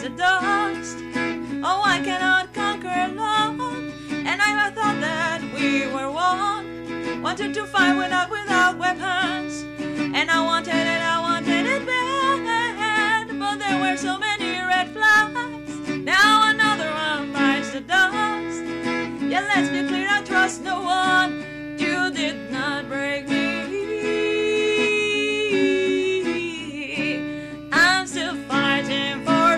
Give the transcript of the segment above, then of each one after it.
bites the dust. Oh, I cannot conquer love, and I thought that we were one. Wanted to fight without weapons, and I wanted it bad, but there were so many red flags. Now another one bites the dust. Yeah, let's be clear, I trust no one. You did not break me. I'm still fighting for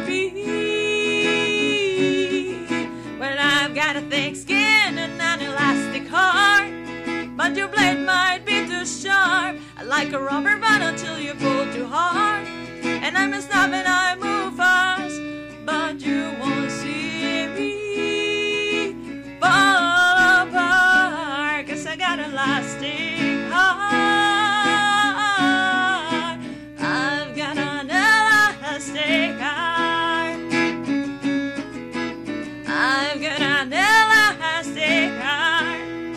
peace. Well, I've got a thick skin and an elastic heart, but your blade might be too sharp. I like a rubber band until you pull too hard, and I'm a stop and I move fast, but you won't see me fall apart, 'cause I got a elastic heart. I've got an elastic heart. I've got an elastic heart.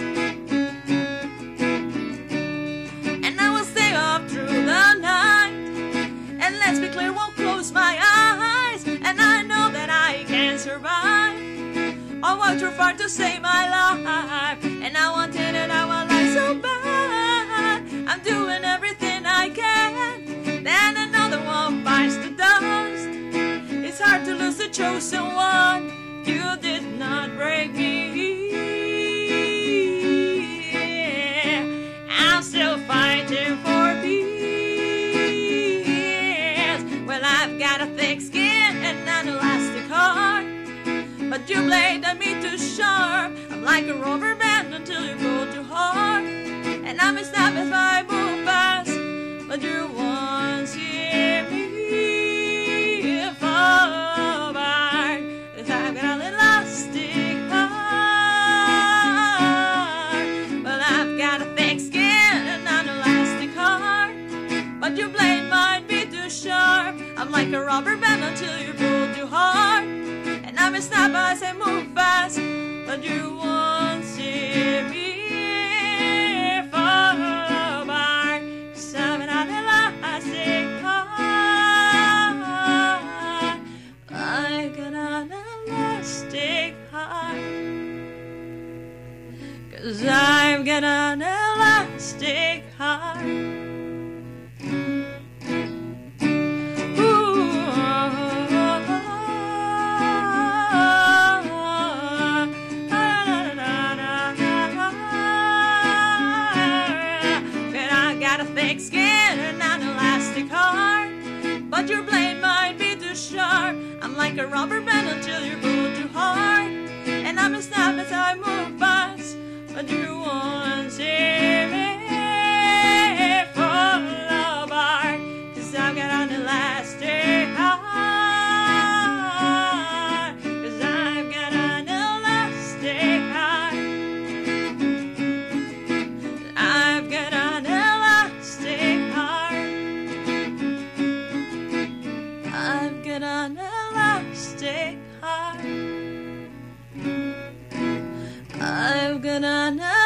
Let's be clear, won't close my eyes, and I know that I can survive. I walked too far to save my life, and I wanted it, I want life so bad. I'm doing everything I can, then another one bites the dust. It's hard to lose the chosen one. You did not break me. I'm still fighting for peace. I've got a thick skin and an elastic heart, but your blade on me too sharp. I'm like a rubber band until you pull too hard, and I'm a stop if I move fast, but you won't see me fall apart, 'cause I've got an elastic heart. Well, I've got a thick skin and an elastic heart, but your blade might be too sharp. I'm like a rubber band until you pull too hard, and I'm a stop as I move fast, but you won't see me fall apart, 'cause I'm an elastic heart. I got an elastic heart, 'cause I've got an elastic heart. Thick skin and an elastic heart, but your blade might be too sharp. I'm like a rubber band until you pull too hard, and I'm a stop as I move fast, but you won't see me fall apart, 'cause I've got an elastic heart, 'cause I've got an elastic heart. I've got an elastic heart. I've got an elastic heart. I've got an